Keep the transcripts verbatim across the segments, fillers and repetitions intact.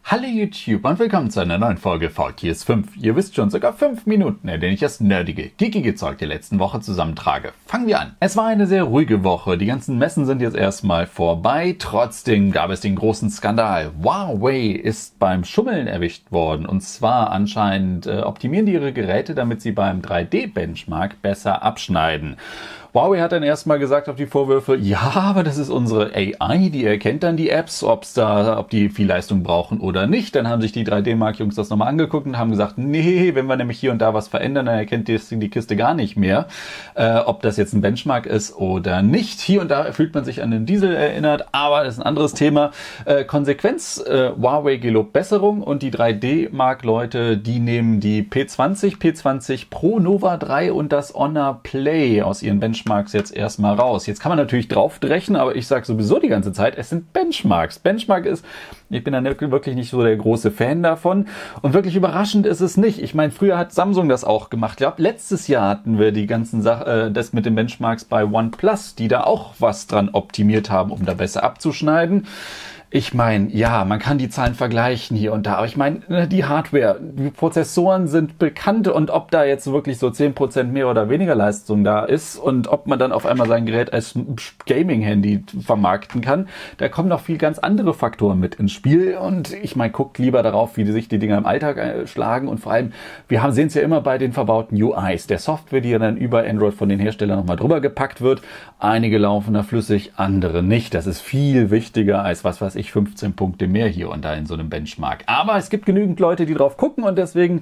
Hallo YouTube und willkommen zu einer neuen Folge V T S fünf. Ihr wisst schon, sogar fünf Minuten, in denen ich das nerdige, geekige Zeug der letzten Woche zusammentrage. Fangen wir an. Es war eine sehr ruhige Woche. Die ganzen Messen sind jetzt erstmal vorbei. Trotzdem gab es den großen Skandal. Huawei ist beim Schummeln erwischt worden. Und zwar anscheinend äh, optimieren die ihre Geräte, damit sie beim drei D Benchmark besser abschneiden. Huawei hat dann erstmal gesagt auf die Vorwürfe, ja, aber das ist unsere A I, die erkennt dann die Apps, ob's da, ob die viel Leistung brauchen oder nicht. Dann haben sich die drei D Mark-Jungs das nochmal angeguckt und haben gesagt, nee, wenn wir nämlich hier und da was verändern, dann erkennt die, die Kiste gar nicht mehr, äh, ob das jetzt ein Benchmark ist oder nicht. Hier und da fühlt man sich an den Diesel erinnert, aber das ist ein anderes Thema. Äh, Konsequenz, äh, Huawei gelobt Besserung und die drei D Mark-Leute, die nehmen die P zwanzig, P zwanzig Pro, Nova drei und das Honor Play aus ihren Benchmarks Benchmarks jetzt erstmal raus. Jetzt kann man natürlich draufdrechen, aber ich sage sowieso die ganze Zeit, es sind Benchmarks. Benchmark ist, ich bin da wirklich nicht so der große Fan davon und wirklich überraschend ist es nicht. Ich meine, früher hat Samsung das auch gemacht. Ich glaube, letztes Jahr hatten wir die ganzen Sachen, äh, das mit den Benchmarks bei OnePlus, die da auch was dran optimiert haben, um da besser abzuschneiden. Ich meine, ja, man kann die Zahlen vergleichen hier und da, aber ich meine, die Hardware, die Prozessoren sind bekannt und ob da jetzt wirklich so zehn Prozent mehr oder weniger Leistung da ist und ob man dann auf einmal sein Gerät als Gaming-Handy vermarkten kann, da kommen noch viel ganz andere Faktoren mit ins Spiel und ich meine, guckt lieber darauf, wie sich die Dinger im Alltag schlagen und vor allem, wir sehen es ja immer bei den verbauten U Is, der Software, die ja dann über Android von den Herstellern nochmal drüber gepackt wird. Einige laufen da flüssig, andere nicht. Das ist viel wichtiger als was weiß ich, fünfzehn Punkte mehr hier und da in so einem Benchmark. Aber es gibt genügend Leute, die drauf gucken und deswegen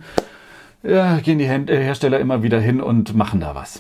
ja, gehen die Hersteller immer wieder hin und machen da was.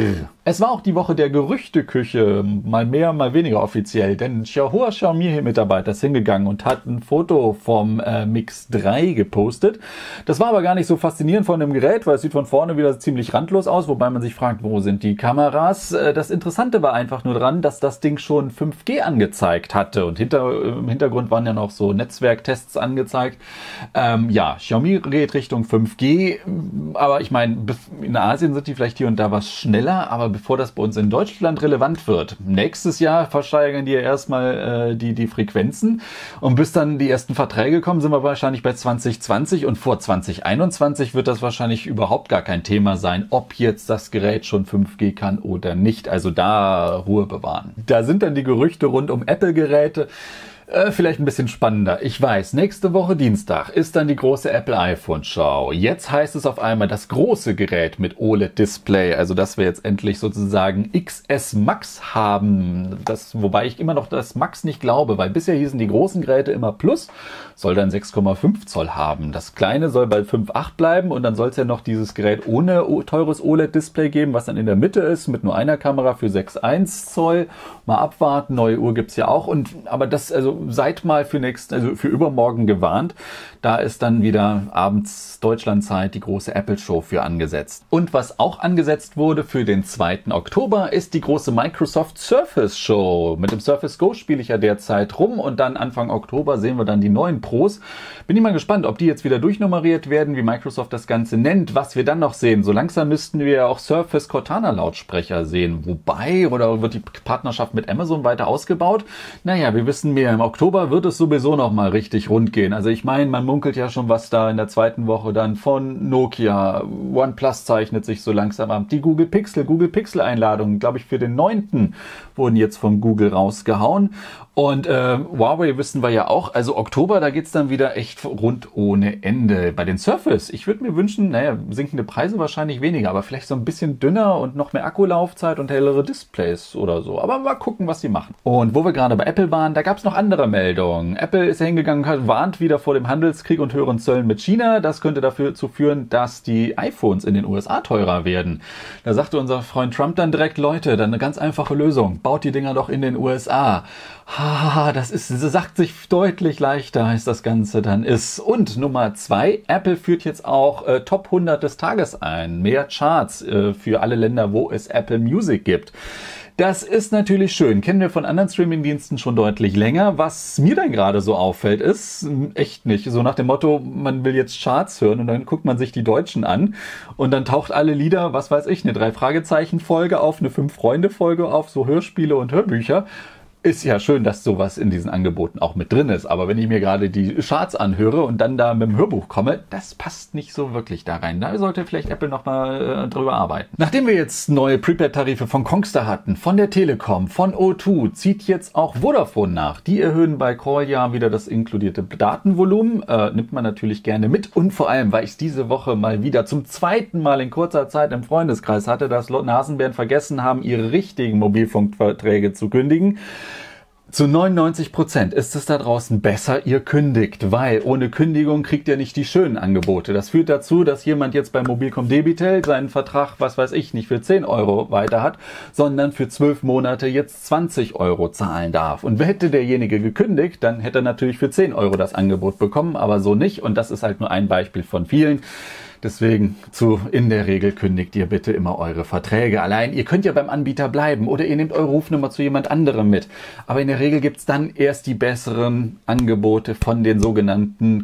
Es war auch die Woche der Gerüchteküche, mal mehr, mal weniger offiziell, denn hoher Xiaomi-Mitarbeiter ist hingegangen und hat ein Foto vom äh, Mix drei gepostet. Das war aber gar nicht so faszinierend von dem Gerät, weil es sieht von vorne wieder ziemlich randlos aus, wobei man sich fragt, wo sind die Kameras? Äh, das Interessante war einfach nur dran, dass das Ding schon fünf G angezeigt hatte und hinter, im Hintergrund waren ja noch so Netzwerktests angezeigt. Ähm, ja, Xiaomi geht Richtung fünf G, aber ich meine, in Asien sind die vielleicht hier und da was schneller. Aber bevor das bei uns in Deutschland relevant wird, nächstes Jahr versteigern die ja erstmal äh, die, die Frequenzen und bis dann die ersten Verträge kommen, sind wir wahrscheinlich bei zwanzig zwanzig und vor zwanzig einundzwanzig wird das wahrscheinlich überhaupt gar kein Thema sein, ob jetzt das Gerät schon fünf G kann oder nicht. Also da Ruhe bewahren. Da sind dann die Gerüchte rund um Apple-Geräte. Äh, vielleicht ein bisschen spannender. Ich weiß, nächste Woche Dienstag ist dann die große Apple iPhone Show. Jetzt heißt es auf einmal das große Gerät mit O L E D-Display, also dass wir jetzt endlich sozusagen X S Max haben. Das, wobei ich immer noch das Max nicht glaube, weil bisher hießen die großen Geräte immer Plus, soll dann sechs Komma fünf Zoll haben. Das kleine soll bei fünf Komma acht bleiben und dann soll es ja noch dieses Gerät ohne teures O L E D-Display geben, was dann in der Mitte ist, mit nur einer Kamera für sechs Komma eins Zoll. Mal abwarten, neue Uhr gibt's ja auch. Und aber das, also seid mal für nächsten, also für übermorgen gewarnt. Da ist dann wieder abends Deutschlandzeit die große Apple Show für angesetzt. Und was auch angesetzt wurde für den zweiten Oktober ist die große Microsoft Surface Show. Mit dem Surface Go spiele ich ja derzeit rum und dann Anfang Oktober sehen wir dann die neuen Pros. Bin ich mal gespannt, ob die jetzt wieder durchnummeriert werden, wie Microsoft das Ganze nennt, was wir dann noch sehen. So langsam müssten wir ja auch Surface Cortana Lautsprecher sehen. Wobei, oder wird die Partnerschaft mit Amazon weiter ausgebaut? Naja, wir wissen mehr. Im Oktober wird es sowieso noch mal richtig rund gehen. Also ich meine, man munkelt ja schon, was da in der zweiten Woche dann von Nokia, OnePlus zeichnet sich so langsam ab. Die Google Pixel, Google Pixel Einladungen, glaube ich, für den neunten wurden jetzt von Google rausgehauen. Und äh, Huawei wissen wir ja auch, also Oktober, da geht's dann wieder echt rund ohne Ende. Bei den Surface, ich würde mir wünschen, naja, sinkende Preise wahrscheinlich weniger, aber vielleicht so ein bisschen dünner und noch mehr Akkulaufzeit und hellere Displays oder so. Aber mal gucken, was sie machen. Und wo wir gerade bei Apple waren, da gab's noch andere Meldungen. Apple ist ja hingegangen, hat, warnt wieder vor dem Handelskrieg und höheren Zöllen mit China. Das könnte dafür zu führen, dass die iPhones in den U S A teurer werden. Da sagte unser Freund Trump dann direkt, Leute, dann eine ganz einfache Lösung. Baut die Dinger doch in den U S A. Ha, das ist, das sagt sich deutlich leichter, als das Ganze dann ist. Und Nummer zwei, Apple führt jetzt auch äh, Top hundert des Tages ein. Mehr Charts äh, für alle Länder, wo es Apple Music gibt. Das ist natürlich schön. Kennen wir von anderen Streamingdiensten schon deutlich länger. Was mir dann gerade so auffällt, ist echt nicht. So nach dem Motto, man will jetzt Charts hören und dann guckt man sich die Deutschen an und dann taucht alle Lieder, was weiß ich, eine Drei-Fragezeichen-Folge auf, eine Fünf-Freunde-Folge auf, so Hörspiele und Hörbücher. ist ja schön, dass sowas in diesen Angeboten auch mit drin ist. Aber wenn ich mir gerade die Charts anhöre und dann da mit dem Hörbuch komme, das passt nicht so wirklich da rein. Da sollte vielleicht Apple nochmal äh, drüber arbeiten. Nachdem wir jetzt neue Prepaid-Tarife von Congstar hatten, von der Telekom, von O zwei, zieht jetzt auch Vodafone nach. Die erhöhen bei Call ja wieder das inkludierte Datenvolumen. Äh, nimmt man natürlich gerne mit. Und vor allem, weil ich es diese Woche mal wieder zum zweiten Mal in kurzer Zeit im Freundeskreis hatte, dass Nasenbären vergessen haben, ihre richtigen Mobilfunkverträge zu kündigen. Zu neunundneunzig Prozent ist es da draußen besser, ihr kündigt, weil ohne Kündigung kriegt ihr nicht die schönen Angebote. Das führt dazu, dass jemand jetzt bei Mobilcom Debitel seinen Vertrag, was weiß ich, nicht für zehn Euro weiter hat, sondern für zwölf Monate jetzt zwanzig Euro zahlen darf. Und hätte derjenige gekündigt, dann hätte er natürlich für zehn Euro das Angebot bekommen, aber so nicht. Und das ist halt nur ein Beispiel von vielen. Deswegen, zu, in der Regel kündigt ihr bitte immer eure Verträge. Allein, ihr könnt ja beim Anbieter bleiben oder ihr nehmt eure Rufnummer zu jemand anderem mit. Aber in der Regel gibt's dann erst die besseren Angebote von den sogenannten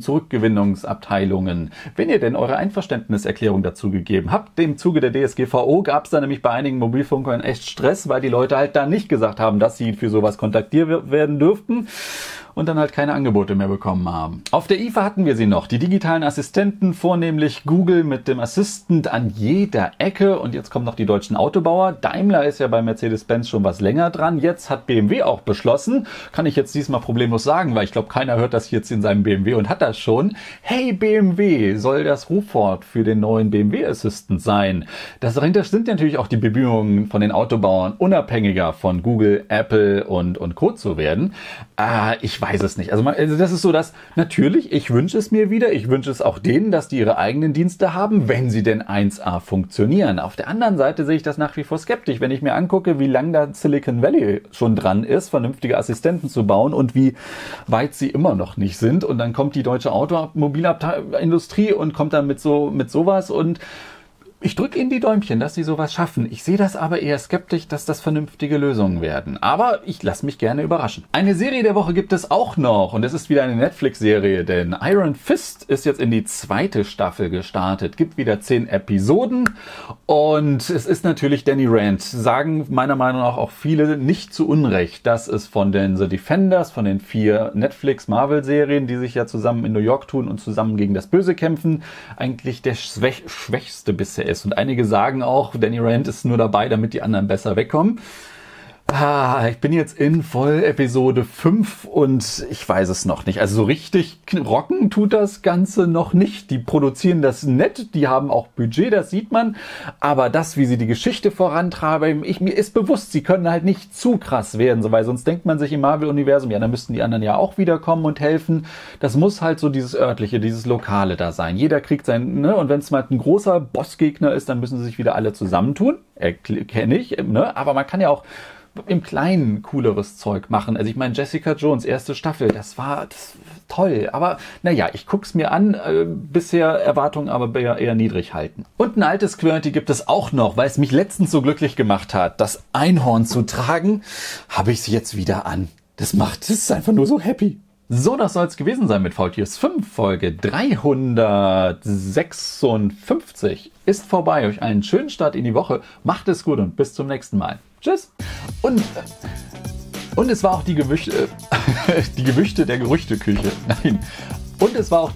Kundenzurückgewinnungsabteilungen. Wenn ihr denn eure Einverständniserklärung dazu gegeben habt, im Zuge der D S G V O gab's da nämlich bei einigen Mobilfunkern echt Stress, weil die Leute halt da nicht gesagt haben, dass sie für sowas kontaktiert werden dürften. Und dann halt keine Angebote mehr bekommen haben. Auf der I F A hatten wir sie noch, die digitalen Assistenten, vornehmlich Google mit dem Assistant an jeder Ecke. Und jetzt kommen noch die deutschen Autobauer. Daimler ist ja bei Mercedes-Benz schon was länger dran. Jetzt hat B M W auch beschlossen, kann ich jetzt diesmal problemlos sagen, weil ich glaube, keiner hört das jetzt in seinem B M W und hat das schon. Hey, B M W, soll das Rufwort für den neuen B M W Assistant sein? Das dahinter sind natürlich auch die Bemühungen von den Autobauern, unabhängiger von Google, Apple und, und Co. zu werden. Äh, ich weiß es nicht. Also, man, also das ist so, dass natürlich, ich wünsche es mir wieder, ich wünsche es auch denen, dass die ihre eigenen Dienste haben, wenn sie denn eins A funktionieren. Auf der anderen Seite sehe ich das nach wie vor skeptisch, wenn ich mir angucke, wie lange da Silicon Valley schon dran ist, vernünftige Assistenten zu bauen und wie weit sie immer noch nicht sind. Und dann kommt die deutsche Automobilindustrie und kommt dann mit so mit sowas und ich drücke Ihnen die Däumchen, dass Sie sowas schaffen. Ich sehe das aber eher skeptisch, dass das vernünftige Lösungen werden. Aber ich lasse mich gerne überraschen. Eine Serie der Woche gibt es auch noch. Und es ist wieder eine Netflix-Serie, denn Iron Fist ist jetzt in die zweite Staffel gestartet. Gibt wieder zehn Episoden. Und es ist natürlich Danny Rand. Sagen meiner Meinung nach auch viele nicht zu Unrecht, dass es von den The Defenders, von den vier Netflix-Marvel-Serien, die sich ja zusammen in New York tun und zusammen gegen das Böse kämpfen, eigentlich der schwäch- schwächste bisher ist. Und einige sagen auch, Danny Rand ist nur dabei, damit die anderen besser wegkommen. Ah, ich bin jetzt in voll Episode fünf und ich weiß es noch nicht. Also so richtig rocken tut das Ganze noch nicht. Die produzieren das nett, die haben auch Budget, das sieht man. Aber das, wie sie die Geschichte vorantreiben, ich, mir ist bewusst, sie können halt nicht zu krass werden, so, weil sonst denkt man sich im Marvel-Universum, ja, dann müssten die anderen ja auch wiederkommen und helfen. Das muss halt so dieses örtliche, dieses Lokale da sein. Jeder kriegt sein, ne, und wenn es mal ein großer Bossgegner ist, dann müssen sie sich wieder alle zusammentun. Kenne ich, ne, aber man kann ja auch im Kleinen cooleres Zeug machen. Also ich meine, Jessica Jones, erste Staffel, das war, das war toll. Aber naja, ich guck's mir an. Äh, bisher Erwartungen aber eher, eher niedrig halten. Und ein altes QWERTY gibt es auch noch, weil es mich letztens so glücklich gemacht hat, das Einhorn zu tragen, habe ich es jetzt wieder an. Das macht, das ist einfach nur so happy. So, das soll es gewesen sein mit V T S fünf. Folge dreihundertsechsundfünfzig ist vorbei. Euch einen schönen Start in die Woche. Macht es gut und bis zum nächsten Mal. Tschüss. Und, und es war auch die Gewüchte, die Gewüchte der Gerüchteküche. Nein. Und es war auch